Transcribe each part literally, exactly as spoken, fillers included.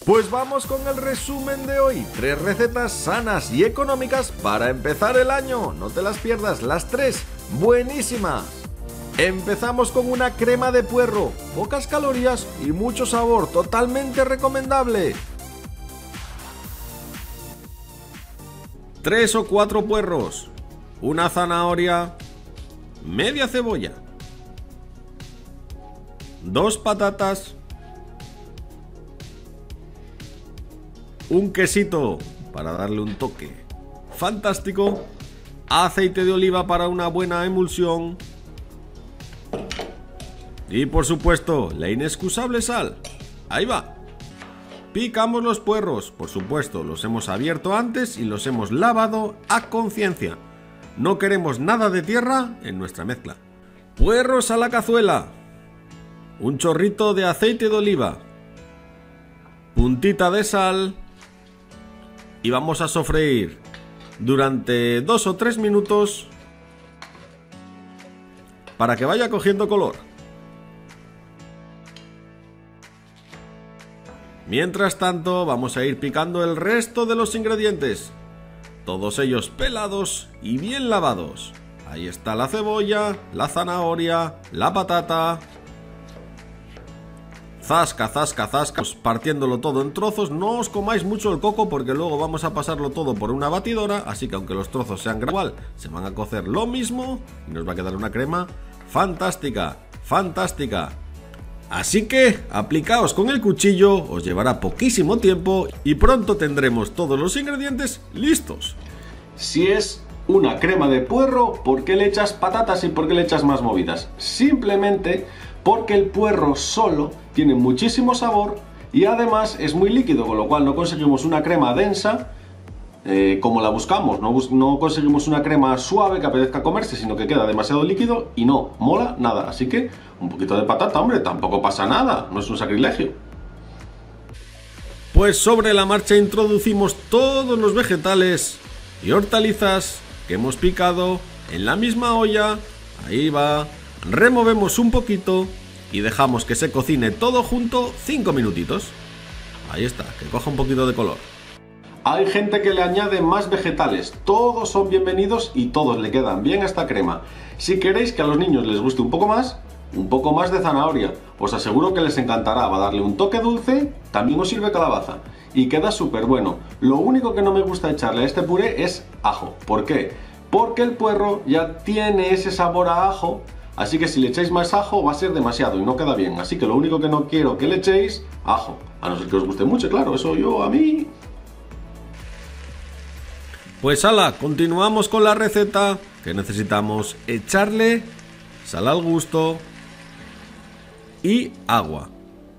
Pues vamos con el resumen de hoy. Tres recetas sanas y económicas para empezar el año. No te las pierdas, las tres buenísimas. Empezamos con una crema de puerro. Pocas calorías y mucho sabor, totalmente recomendable. Tres o cuatro puerros, una zanahoria, media cebolla, dos patatas, un quesito para darle un toque fantástico, aceite de oliva para una buena emulsión y por supuesto la inexcusable sal. Ahí va. Picamos los puerros, por supuesto, los hemos abierto antes y los hemos lavado a conciencia. No queremos nada de tierra en nuestra mezcla. Puerros a la cazuela. Un chorrito de aceite de oliva. Puntita de sal. Y vamos a sofreír durante dos o tres minutos para que vaya cogiendo color. Mientras tanto, vamos a ir picando el resto de los ingredientes, todos ellos pelados y bien lavados. Ahí está la cebolla, la zanahoria, la patata. Zasca, zasca, zasca, partiéndolo todo en trozos. No os comáis mucho el coco porque luego vamos a pasarlo todo por una batidora, así que aunque los trozos sean igual, se van a cocer lo mismo y nos va a quedar una crema fantástica, fantástica. Así que aplicaos con el cuchillo, os llevará poquísimo tiempo y pronto tendremos todos los ingredientes listos. Si es una crema de puerro, ¿por qué le echas patatas y por qué le echas más movidas? Simplemente porque el puerro solo tiene muchísimo sabor y además es muy líquido, con lo cual no conseguimos una crema densa eh, como la buscamos. No, bus no conseguimos una crema suave que apetezca comerse, sino que queda demasiado líquido y no mola nada. Así que un poquito de patata, hombre, tampoco pasa nada, no es un sacrilegio. Pues sobre la marcha introducimos todos los vegetales y hortalizas que hemos picado en la misma olla. Ahí va. Removemos un poquito y dejamos que se cocine todo junto cinco minutitos. Ahí está, que coja un poquito de color. Hay gente que le añade más vegetales, todos son bienvenidos y todos le quedan bien a esta crema. Si queréis que a los niños les guste un poco más, un poco más de zanahoria, os aseguro que les encantará, va a darle un toque dulce, también os sirve calabaza y queda súper bueno. Lo único que no me gusta echarle a este puré es ajo. ¿Por qué? Porque el puerro ya tiene ese sabor a ajo, así que si le echáis más ajo va a ser demasiado y no queda bien. Así que lo único que no quiero que le echéis, ajo, a no ser que os guste mucho, claro, eso yo a mí... Pues ala, continuamos con la receta, que necesitamos echarle sal al gusto y agua.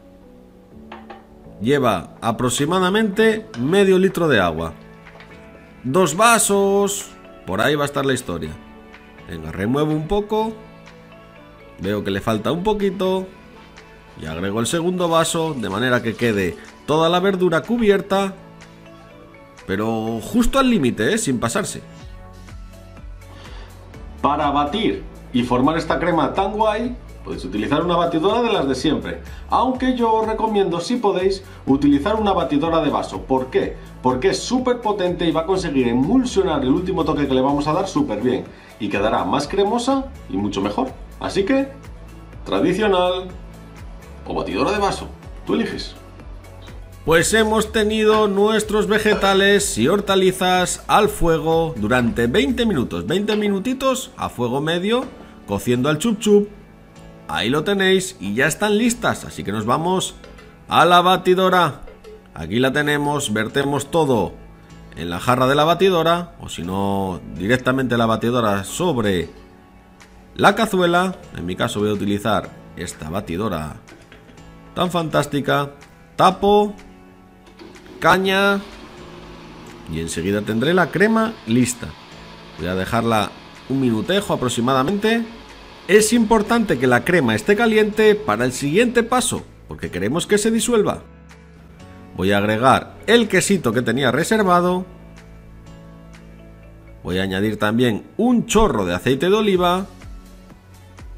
Lleva aproximadamente medio litro de agua. Dos vasos, por ahí va a estar la historia. Venga, remuevo un poco. Veo que le falta un poquito. Y agrego el segundo vaso, de manera que quede toda la verdura cubierta. Pero justo al límite, ¿eh? Sin pasarse. Para batir y formar esta crema tan guay, podéis utilizar una batidora de las de siempre. Aunque yo os recomiendo, si podéis, utilizar una batidora de vaso. ¿Por qué? Porque es súper potente y va a conseguir emulsionar el último toque que le vamos a dar súper bien. Y quedará más cremosa y mucho mejor. Así que, tradicional o batidora de vaso, tú eliges. Pues hemos tenido nuestros vegetales y hortalizas al fuego durante veinte minutos, veinte minutitos a fuego medio, cociendo al chup chup. Ahí lo tenéis y ya están listas, así que nos vamos a la batidora. Aquí la tenemos, vertemos todo en la jarra de la batidora, o si no, directamente la batidora sobre la cazuela. En mi caso voy a utilizar esta batidora tan fantástica. Tapo, caña y enseguida tendré la crema lista. Voy a dejarla un minutejo aproximadamente. Es importante que la crema esté caliente para el siguiente paso, porque queremos que se disuelva. Voy a agregar el quesito que tenía reservado. Voy a añadir también un chorro de aceite de oliva.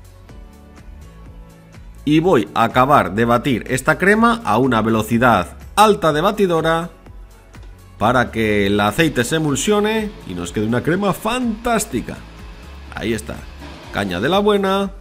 Y voy a acabar de batir esta crema a una velocidad alta de batidora para que el aceite se emulsione y nos quede una crema fantástica. Ahí está, caña de la buena.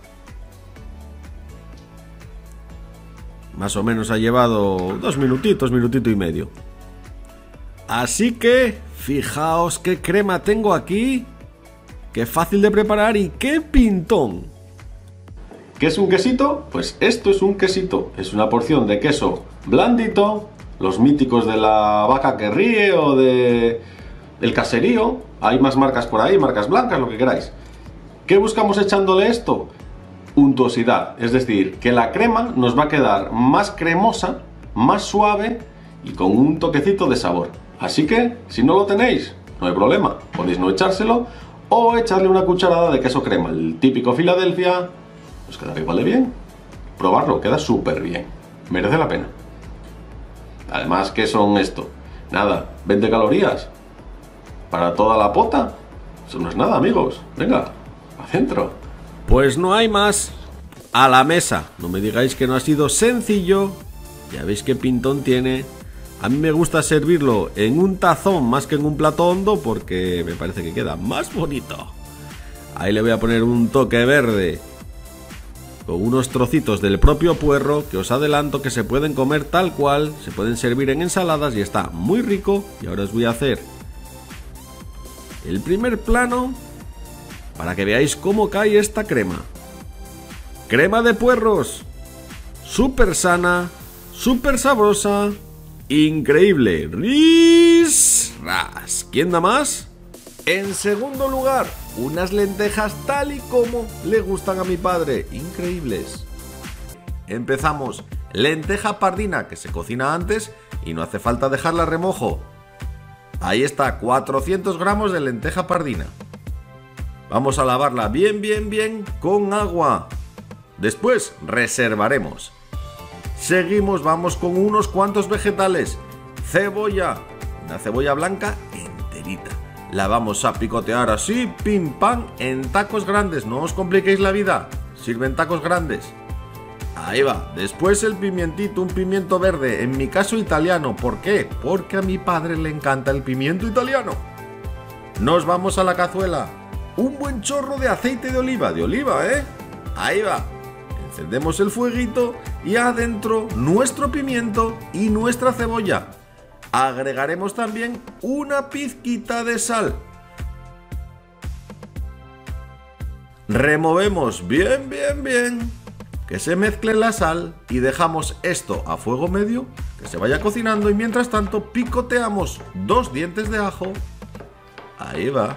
Más o menos ha llevado dos minutitos, minutito y medio. Así que fijaos qué crema tengo aquí. Qué fácil de preparar y qué pintón. ¿Qué es un quesito? Pues esto es un quesito. Es una porción de queso blandito, los míticos de la vaca que ríe o de el caserío. Hay más marcas por ahí, marcas blancas, lo que queráis. ¿Qué buscamos echándole esto? Untuosidad, es decir, que la crema nos va a quedar más cremosa, más suave y con un toquecito de sabor. Así que, si no lo tenéis, no hay problema, podéis no echárselo o echarle una cucharada de queso crema, el típico Filadelfia. Os quedará igual de bien. Probarlo, queda súper bien. Merece la pena. Además, ¿qué son esto? Nada, veinte calorías. Para toda la pota. Eso no es nada, amigos. Venga, adentro. Pues no hay más. A la mesa. No me digáis que no ha sido sencillo. Ya veis qué pintón tiene. A mí me gusta servirlo en un tazón más que en un plato hondo porque me parece que queda más bonito. Ahí le voy a poner un toque verde con unos trocitos del propio puerro que os adelanto que se pueden comer tal cual, se pueden servir en ensaladas y está muy rico. Y ahora os voy a hacer el primer plano para que veáis cómo cae esta crema. Crema de puerros, súper sana, súper sabrosa, increíble. ¡Ris! ¡Ras! ¿Quién da más? En segundo lugar, unas lentejas tal y como le gustan a mi padre, increíbles. Empezamos, lenteja pardina que se cocina antes y no hace falta dejarla a remojo. Ahí está, cuatrocientos gramos de lenteja pardina. Vamos a lavarla bien, bien, bien con agua. Después reservaremos. Seguimos, vamos con unos cuantos vegetales. Cebolla, una cebolla blanca enterita. La vamos a picotear así, pim pam, en tacos grandes. No os compliquéis la vida, sirven tacos grandes. Ahí va, después el pimientito, un pimiento verde, en mi caso italiano. ¿Por qué? Porque a mi padre le encanta el pimiento italiano. Nos vamos a la cazuela. Un buen chorro de aceite de oliva, de oliva, ¿eh? Ahí va. Encendemos el fueguito y adentro nuestro pimiento y nuestra cebolla. Agregaremos también una pizquita de sal. Removemos bien, bien, bien, que se mezcle la sal y dejamos esto a fuego medio, que se vaya cocinando y mientras tanto picoteamos dos dientes de ajo. Ahí va.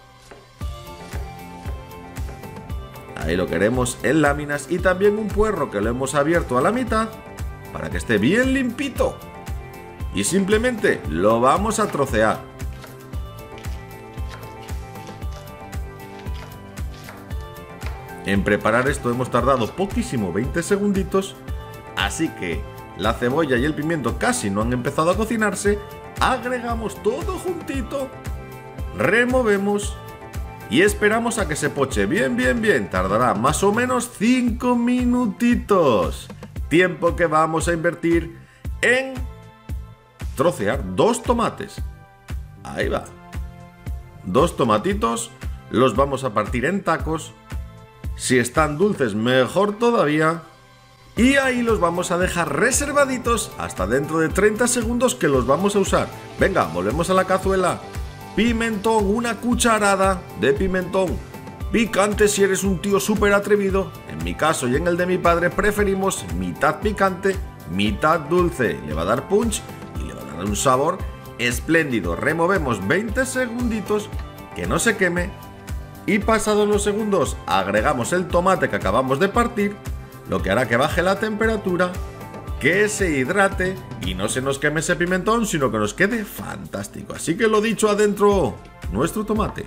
Ahí lo queremos en láminas y también un puerro que lo hemos abierto a la mitad para que esté bien limpito. Y simplemente lo vamos a trocear. En preparar esto hemos tardado poquísimo, veinte segunditos. Así que la cebolla y el pimiento casi no han empezado a cocinarse. Agregamos todo juntito. Removemos. Y esperamos a que se poche bien, bien, bien. Tardará más o menos cinco minutitos. Tiempo que vamos a invertir en trocear dos tomates. Ahí va. Dos tomatitos. Los vamos a partir en tacos. Si están dulces, mejor todavía. Y ahí los vamos a dejar reservaditos hasta dentro de treinta segundos que los vamos a usar. Venga, volvemos a la cazuela. Pimentón, una cucharada de pimentón. Picante si eres un tío súper atrevido. En mi caso y en el de mi padre preferimos mitad picante, mitad dulce. Le va a dar punch y le va a dar un sabor espléndido. Removemos veinte segunditos, que no se queme. Y pasados los segundos agregamos el tomate que acabamos de partir, lo que hará que baje la temperatura, que se hidrate y no se nos queme ese pimentón, sino que nos quede fantástico. Así que lo dicho, adentro nuestro tomate.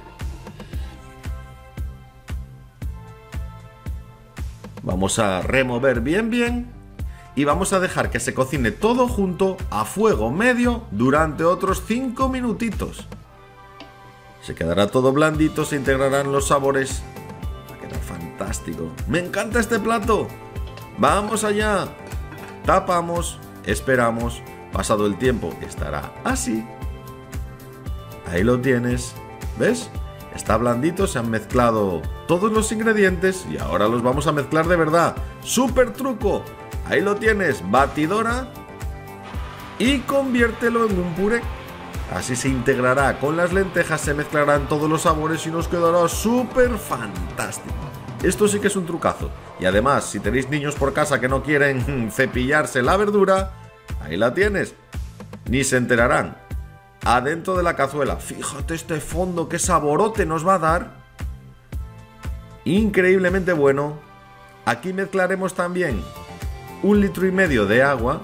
Vamos a remover bien bien y vamos a dejar que se cocine todo junto a fuego medio durante otros cinco minutitos. Se quedará todo blandito, se integrarán los sabores. Va a quedar fantástico. ¡Me encanta este plato! ¡Vamos allá! Tapamos, esperamos, Pasado el tiempo estará así. Ahí lo tienes. ¿Ves? Está blandito, se han mezclado todos los ingredientes y ahora los vamos a mezclar de verdad. ¡Súper truco! Ahí lo tienes, batidora, y conviértelo en un puré. Así se integrará con las lentejas, se mezclarán todos los sabores y nos quedará súper fantástico. Esto sí que es un trucazo. Y además, si tenéis niños por casa que no quieren cepillarse la verdura, ahí la tienes. Ni se enterarán. Adentro de la cazuela. Fíjate este fondo, qué saborote nos va a dar. Increíblemente bueno. Aquí mezclaremos también un litro y medio de agua.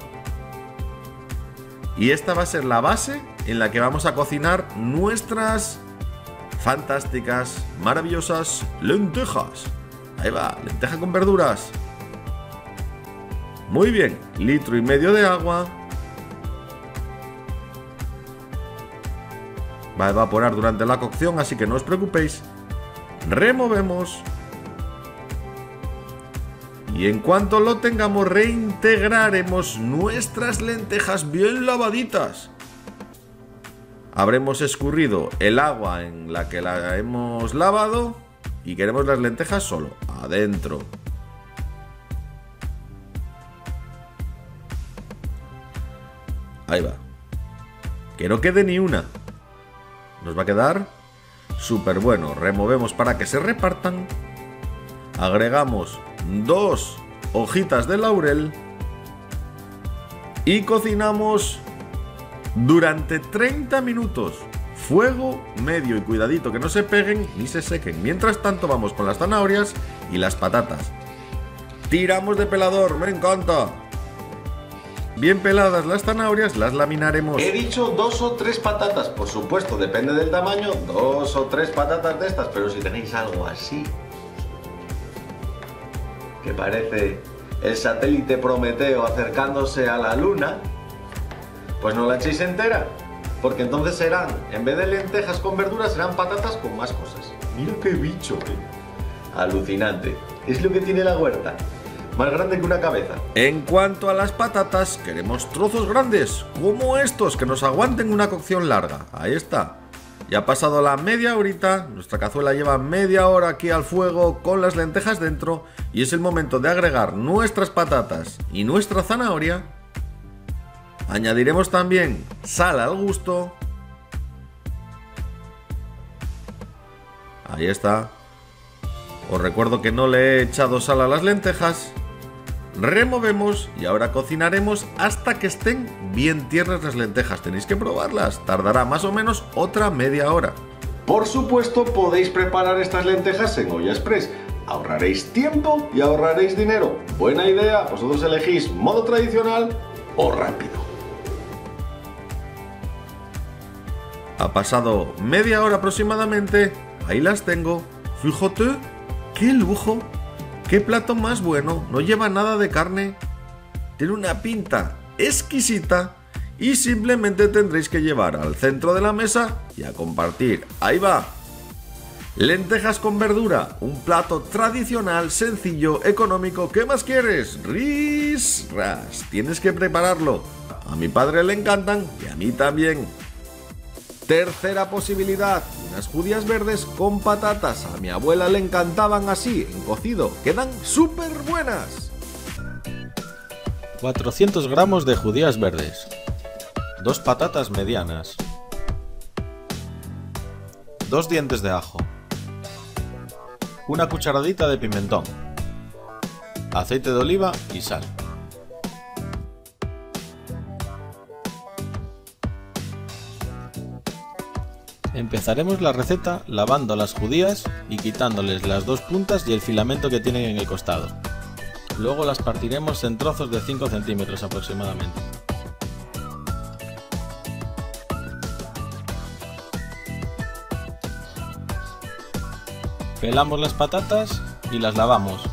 Y esta va a ser la base en la que vamos a cocinar nuestras fantásticas, maravillosas lentejas. Ahí va, lenteja con verduras. Muy bien, litro y medio de agua. Va a evaporar durante la cocción, así que no os preocupéis. Removemos. Y en cuanto lo tengamos, reintegraremos nuestras lentejas bien lavaditas. Habremos escurrido el agua en la que la hemos lavado y queremos las lentejas solo adentro. Ahí va. Que no quede ni una. Nos va a quedar súper bueno. Removemos para que se repartan. Agregamos dos hojitas de laurel y cocinamos durante treinta minutos. Fuego medio y cuidadito que no se peguen ni se sequen. Mientras tanto vamos con las zanahorias y las patatas. Tiramos de pelador, me encanta. Bien peladas las zanahorias, las laminaremos. He dicho dos o tres patatas, por supuesto, depende del tamaño, dos o tres patatas de estas, pero si tenéis algo así, que parece el satélite Prometeo acercándose a la luna, pues no la echéis entera, porque entonces serán, en vez de lentejas con verduras, serán patatas con más cosas. Mira qué bicho, ¿eh? Alucinante. Es lo que tiene la huerta. Más grande que una cabeza. En cuanto a las patatas, queremos trozos grandes, como estos, que nos aguanten una cocción larga. Ahí está. Ya ha pasado la media horita, nuestra cazuela lleva media hora aquí al fuego con las lentejas dentro y es el momento de agregar nuestras patatas y nuestra zanahoria. Añadiremos también sal al gusto. Ahí está. Os recuerdo que no le he echado sal a las lentejas. Removemos y ahora cocinaremos hasta que estén bien tiernas las lentejas. Tenéis que probarlas, tardará más o menos otra media hora. Por supuesto, podéis preparar estas lentejas en olla express. Ahorraréis tiempo y ahorraréis dinero. Buena idea, vosotros elegís modo tradicional o rápido. Ha pasado media hora aproximadamente. Ahí las tengo. Fíjate, qué lujo. ¡Qué plato más bueno! No lleva nada de carne. Tiene una pinta exquisita. Y simplemente tendréis que llevar al centro de la mesa y a compartir. ¡Ahí va! Lentejas con verdura. Un plato tradicional, sencillo, económico. ¿Qué más quieres? ¡Ris! ¡Ras! Tienes que prepararlo. A mi padre le encantan y a mí también. Tercera posibilidad, unas judías verdes con patatas. A mi abuela le encantaban así, en cocido. Quedan súper buenas. cuatrocientos gramos de judías verdes. Dos patatas medianas. Dos dientes de ajo. Una cucharadita de pimentón. Aceite de oliva y sal. Empezaremos la receta lavando las judías y quitándoles las dos puntas y el filamento que tienen en el costado. Luego las partiremos en trozos de cinco centímetros aproximadamente. Pelamos las patatas y las lavamos.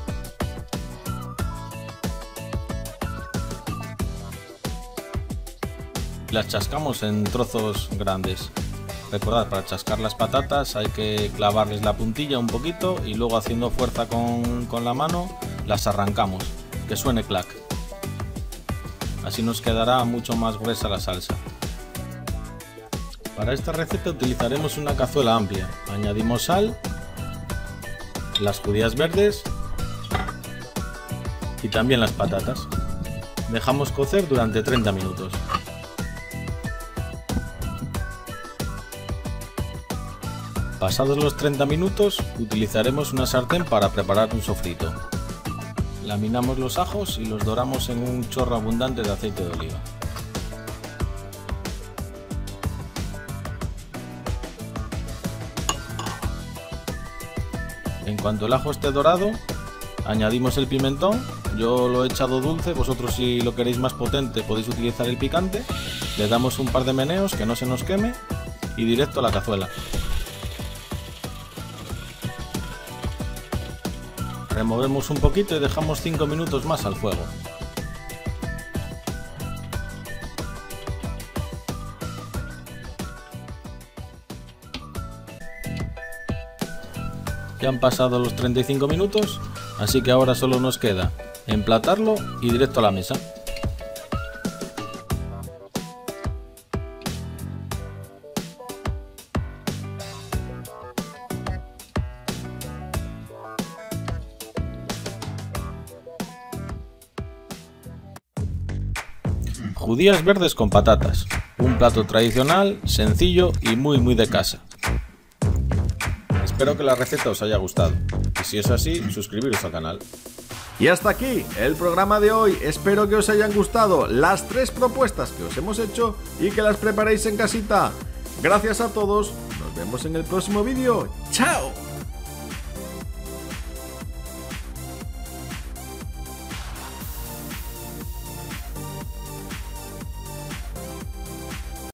Las chascamos en trozos grandes. Recordad, para chascar las patatas hay que clavarles la puntilla un poquito y luego haciendo fuerza con, con la mano las arrancamos, que suene clac. así nos quedará mucho más gruesa la salsa. Para esta receta utilizaremos una cazuela amplia, añadimos sal, las judías verdes y también las patatas. Dejamos cocer durante treinta minutos. Pasados los treinta minutos, utilizaremos una sartén para preparar un sofrito. Laminamos los ajos y los doramos en un chorro abundante de aceite de oliva. En cuanto el ajo esté dorado, añadimos el pimentón. Yo lo he echado dulce, vosotros si lo queréis más potente podéis utilizar el picante. Le damos un par de meneos que no se nos queme y directo a la cazuela. Removemos un poquito y dejamos cinco minutos más al fuego. Ya han pasado los treinta y cinco minutos, así que ahora solo nos queda emplatarlo y directo a la mesa. Judías verdes con patatas, un plato tradicional, sencillo y muy muy de casa. Espero que la receta os haya gustado, y si es así, suscribiros al canal. Y hasta aquí el programa de hoy. Espero que os hayan gustado las tres propuestas que os hemos hecho y que las preparéis en casita. Gracias a todos, nos vemos en el próximo vídeo. ¡Chao!